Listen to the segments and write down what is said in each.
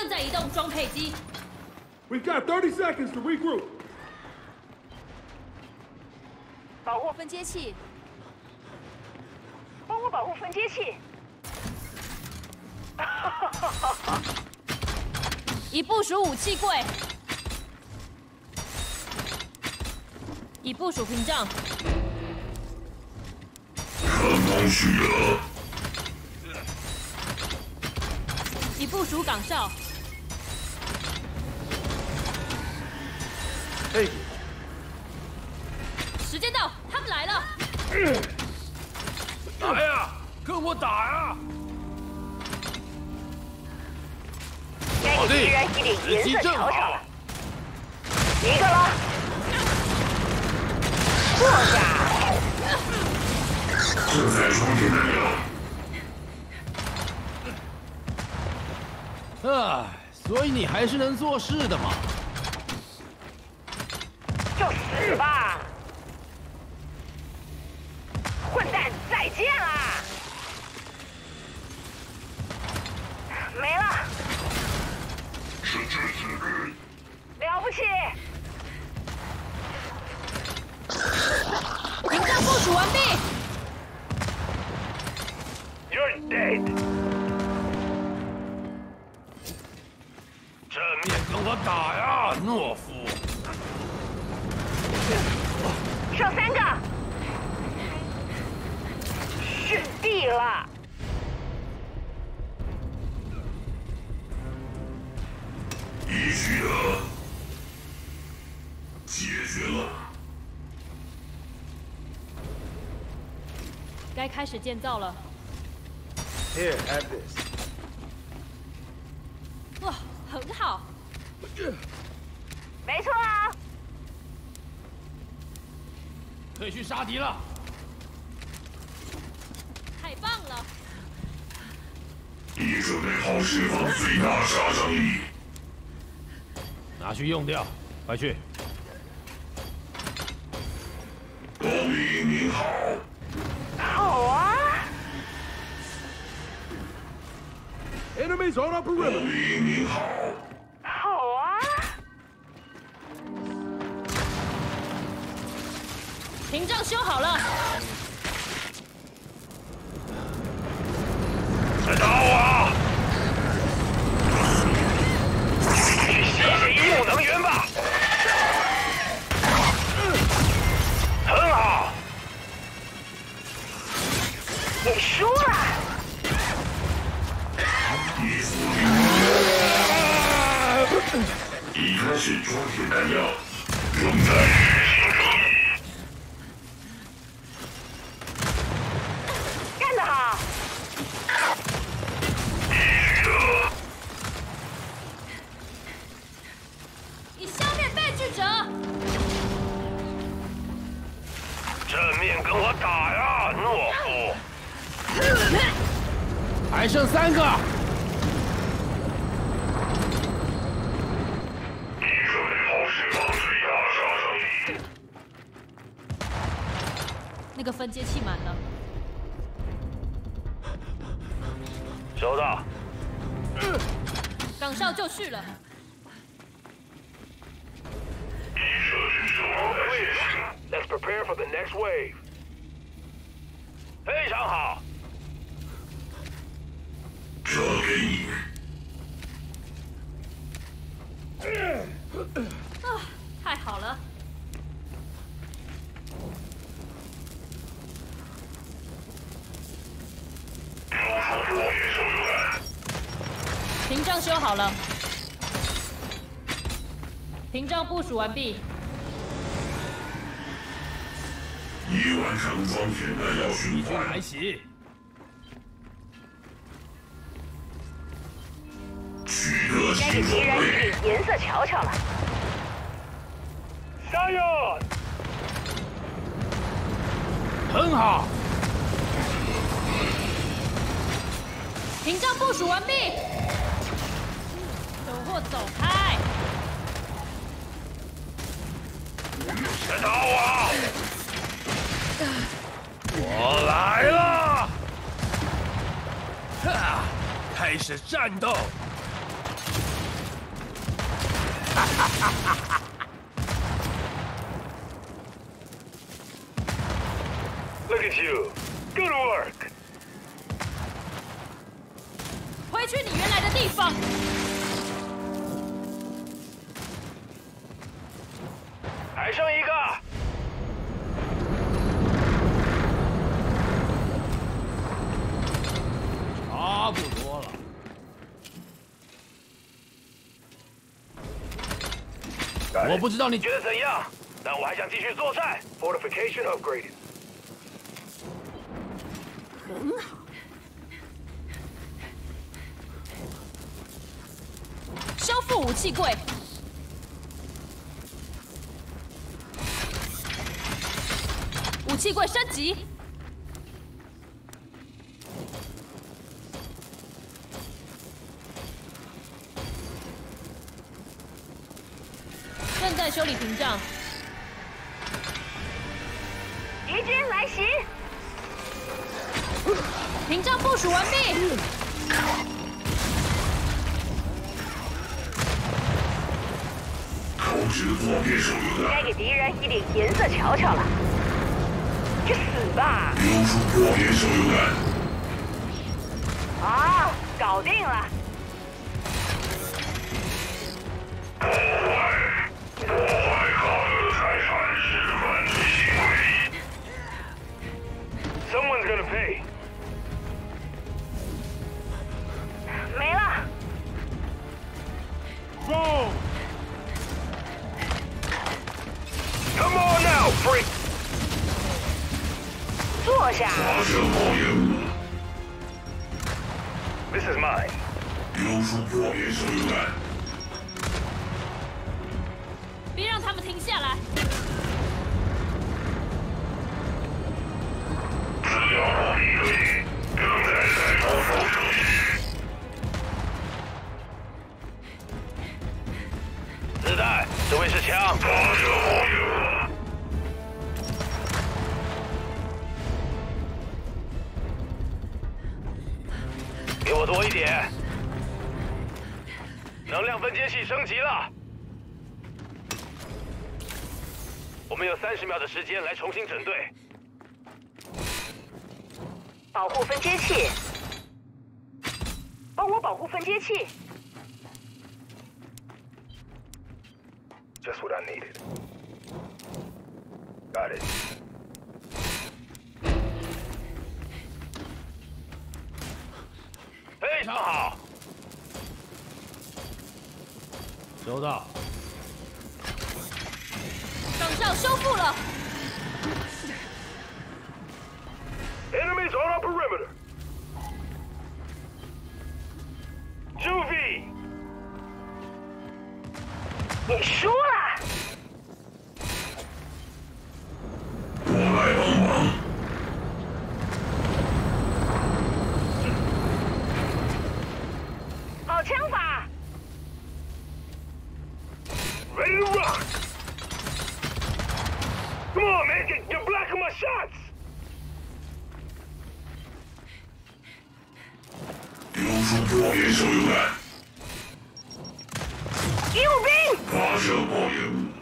在移动装配机。 We've got 30 seconds to regroup. 保护分接器，帮我保护分接器。 已部署武器柜，已部署屏障。 看光需了。 已部署岗哨。 Hey. 时间到，他们来了。 来呀，跟我打呀！ 该给敌人一点颜色瞧瞧了。一个了，坐下。 正在充电弹药。 啊，所以你还是能做事的嘛。 就死吧！混蛋，再见啦！没了。了不起！ 屏障部署完毕。 You're dead。 正面跟我打呀，懦夫！ 剩3个，逊地了。 必须的，解决了。 该开始建造了。 Here, have this. 哇，很好。 没错啊。 可以去杀敌了。 太棒了！ 你准备好释放最大杀伤力。 拿去用掉，快去！ 公民您好。 好啊。 Enemies on our 公 perimeter. 民您好。 好啊。 屏障修好了。 来打我啊！去吸些医用能源吧。很好。 你输了。 已开始装填弹药，正在实施中。 干得好！ 必须的。 已消灭被拒者。 正面跟我打呀，懦夫！ 还剩3个。 那个分接器满了。 收到。 岗哨就绪了。 Let's prepare for the next wave. 非常好。这给你。 啊，太好了。 屏障修好了，屏障部署完毕。 已完成装填弹药循环。 来袭！ 取得该给敌新装人一备。 点颜色瞧瞧了。 加油！ 很好。 屏障部署完毕。走或走开。 来打我！我来了！ 哈！开始战斗！ Look at you. Good work. 回去你原来的地方。 还剩一个。 差不多了。我不知道你觉得怎样？但我还想继续作战。Fortification upgraded。 很好。 修复武器柜。武器柜升级。正在修理屏障。 敌军来袭！ 屏障部署完毕。 投掷左边手榴弹， 该给敌人一点颜色瞧瞧了。去死吧！ 丢出左边手榴弹， 啊，搞定了！ 破坏好的财产是犯罪行为。 Someone's gonna pay. 没了。 Boom! Come on now, freak. 坐下。 发射炮营， This is mine. 丢出破边手榴弹， 别让他们停下来。 资料保密队正在操作程序。 子弹，这位是枪。 发射炮营， 给我多一点。能量分解器升级了。我们有30秒的时间来重新整队。 保护分接器，帮我保护分接器。 Just what I needed. Got it. 非常好。 收到。 岗哨修复了。 Enemies on our perimeter. Juvie. 你输了。 我来帮忙。 好枪法。 Ready to rock. Come on, man. You're blocking my shots. 丢出破边手榴弹， 义务兵， 发射炮营，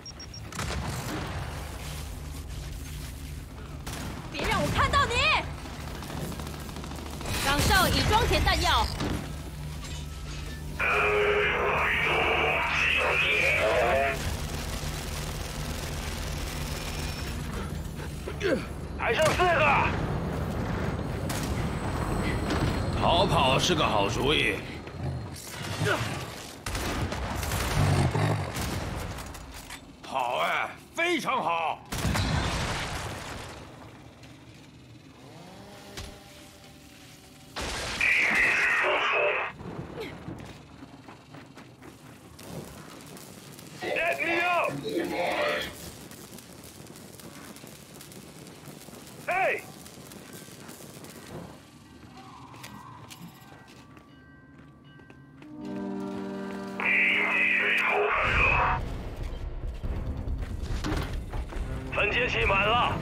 别让我看到你！岗哨已装填弹药。 还剩4个。 逃跑是个好主意。好哎，非常好。 Get me up! Hey! 分解器满了。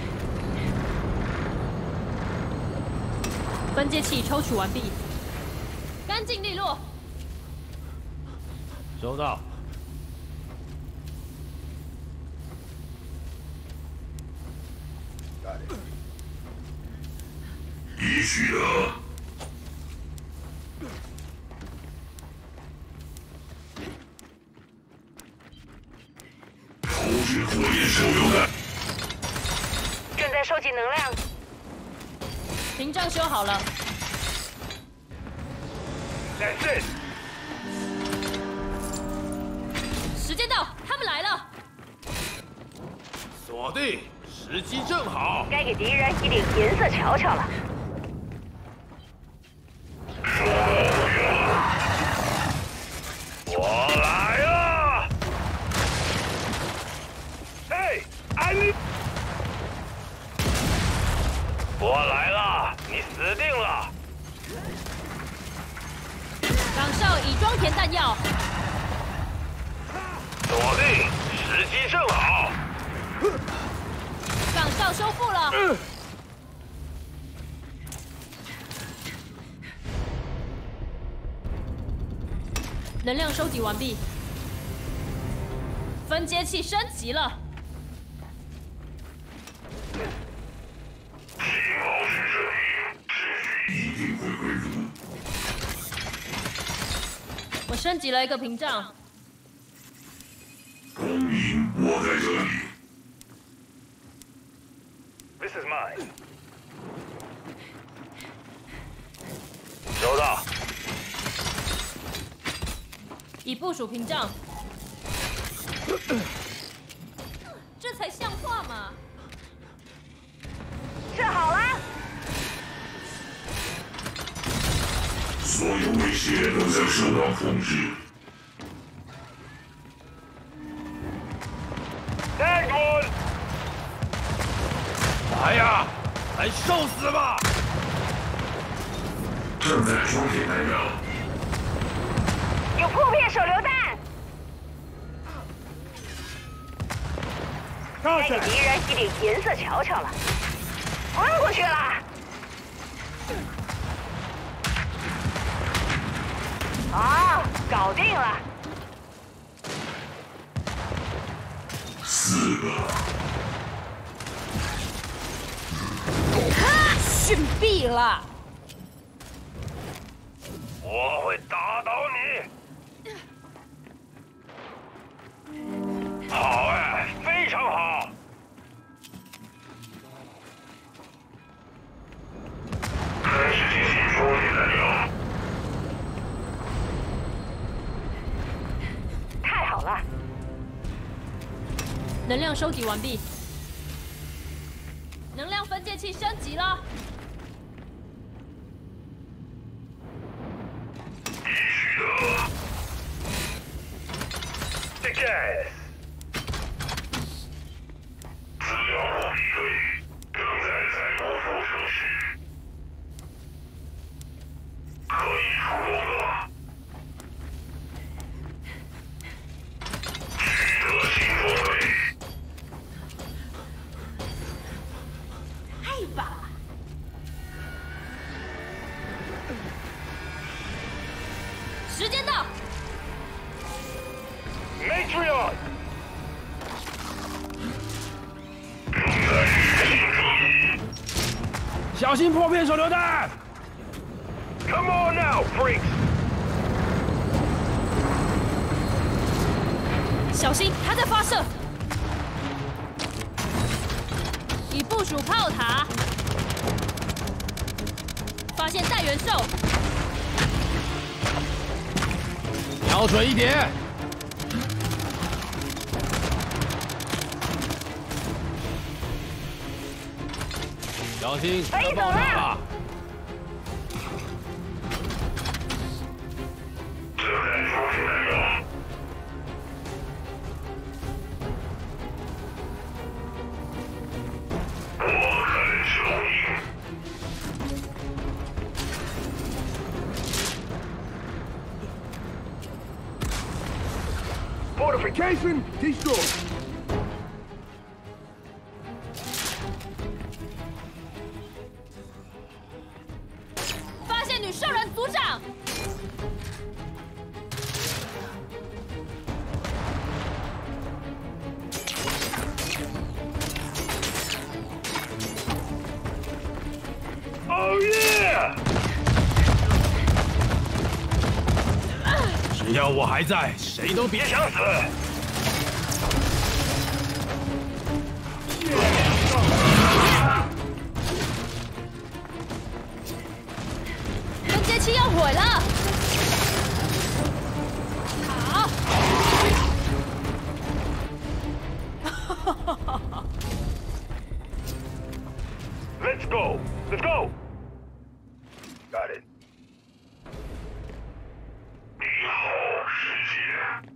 分解器抽取完毕，干净利落。 收到。 必须的。投掷火焰手榴弹。 正在收集能量。 屏障修好了。 That's it。 时间到，他们来了。 锁定，时机正好。 该给敌人一点颜色瞧瞧了。 我来了！嘿，安妮！我来了，你死定了！ 岗哨已装填弹药， 锁定，时机正好。 岗哨修复了。能量收集完毕，分接器升级了。 信号是这里，秩序一定会归如。 我升级了一个屏障， 公民，我在这里。 This is mine。收到。 已部署屏障。这才像话嘛！ 设好了。 所有威胁都将受到控制。 太准！ 来呀，来受死吧！ 正在装填弹药。 有破片手榴弹。该给敌人一点颜色瞧瞧了。昏过去了。 啊，搞定了 4个。 逊毙了！ 我会打倒你。好哎，非常好。 开始进行装填弹药。 太好了， 能量收集完毕，能量分界器升级了。 必须的。 Take gas。 资料库比对，正在采购副程序，可以出动了。 取得新装备。 太棒了！时间到， Matrion。 正在执行这里。 小心破片手榴弹！ Come on now, freaks！ 小心，他在发射。已部署炮塔，发现带元兽， 瞄准一点。小心， 飞走了。 正在装填弹药。 我看手印。 Fortification destroyed. 发现女兽人组长。 要我还在，谁都别想死！ 分接器要毁了！好。 Let's go! Let's go! Got it. 你好，世界。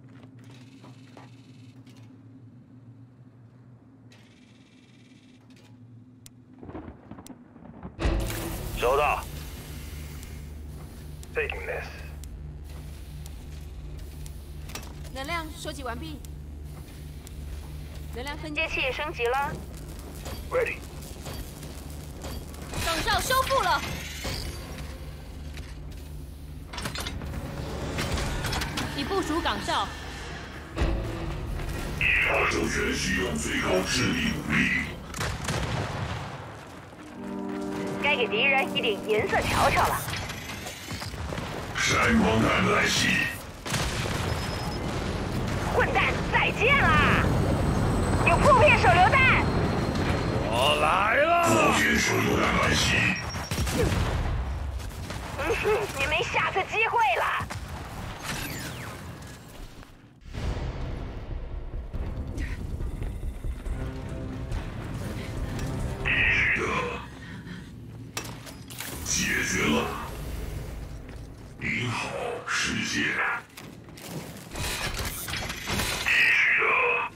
收到。Taking this. 能量收集完毕。能量分接器升级了。 Ready. 岗哨修复了。已部署岗哨。 伊拉政权需用最高智力武力。 该给敌人一点颜色瞧瞧了。 闪光弹来袭！ 混蛋，再见啦！有破片手榴弹。 我来了！ 破片手榴弹来袭！ 你没下次机会了。 必须的，解决了。您好，世界。必须的。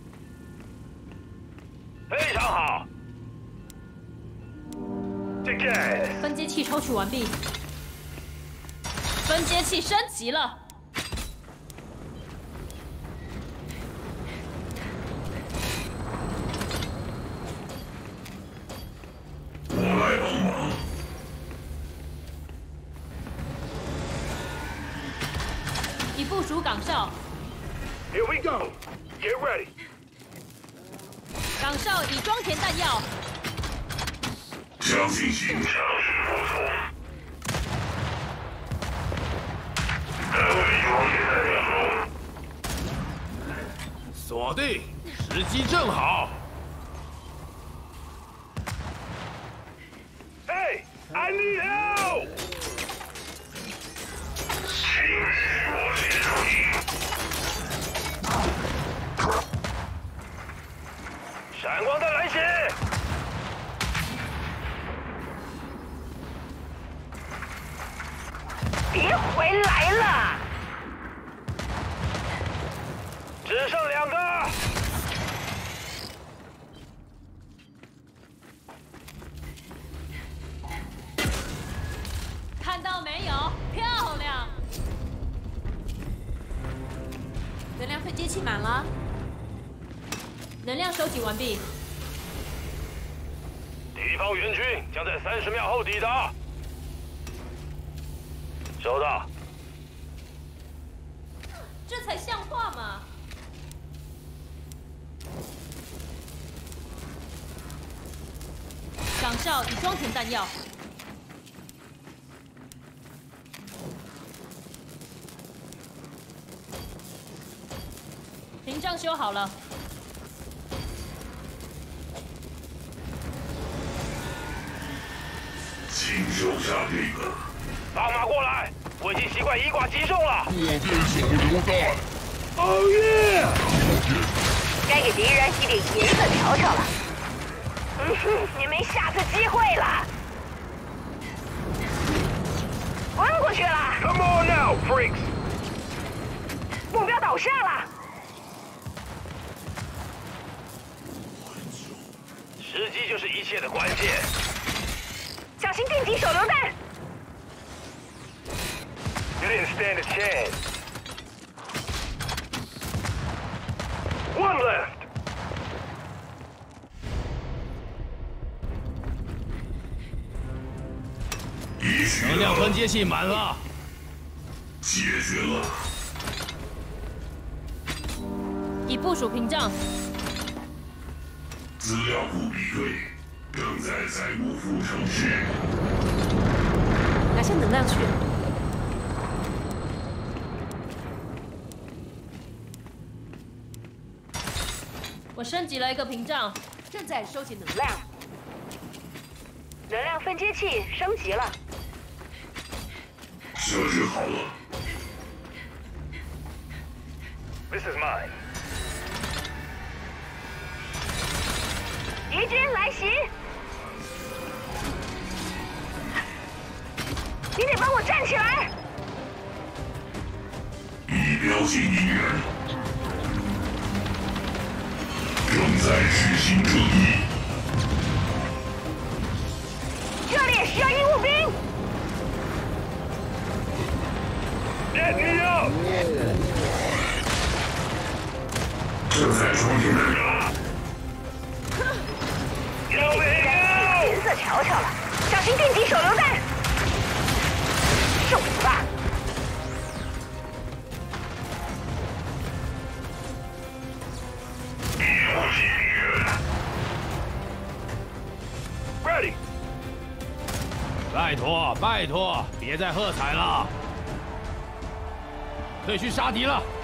非常好。 分接器抽取完毕，分接器升级了。 我来帮忙。 已部署岗哨， Here we go. Get ready. 岗哨已装填弹药。 将进行尝试服从。单位装填弹药中。 锁定，时机正好。 Hey, I need help! 请与我接触。 闪光弹来袭！ 别回来了！ 只剩2个。 看到没有？漂亮！能量分接器满了，能量收集完毕。 敌方援军将在30秒后抵达。 收到。 这才像话嘛！岗哨已装填弹药。屏障修好了。 请收下这个。 放马过来！我已经习惯以寡击众了。 破片手榴弹。 Oh yeah！ 该给敌人一点颜色瞧瞧了。你没下次机会了。昏过去了。 Come on now, freaks！ 目标导向了。 时机就是一切的关键。 小心电击手榴弹。 You didn't stand a chance. One left. 能量分接器满了， 解决了。 已部署屏障。 资料库比对，正在载入副城市。 拿下能量去。 我升级了一个屏障， 正在收集能量。能量分接器升级了。 设置好了。 This is mine. 敌军来袭！你得帮我站起来！ 已标记敌人，正在执行正义。 这里需要医务兵。 Get me up! 正在装敌人。 Kill me 颜 now! 色瞧瞧了，小心电击手榴弹！受死吧！ 已标记敌人。 Ready! 拜托，拜托，别再喝彩了，可以去杀敌了。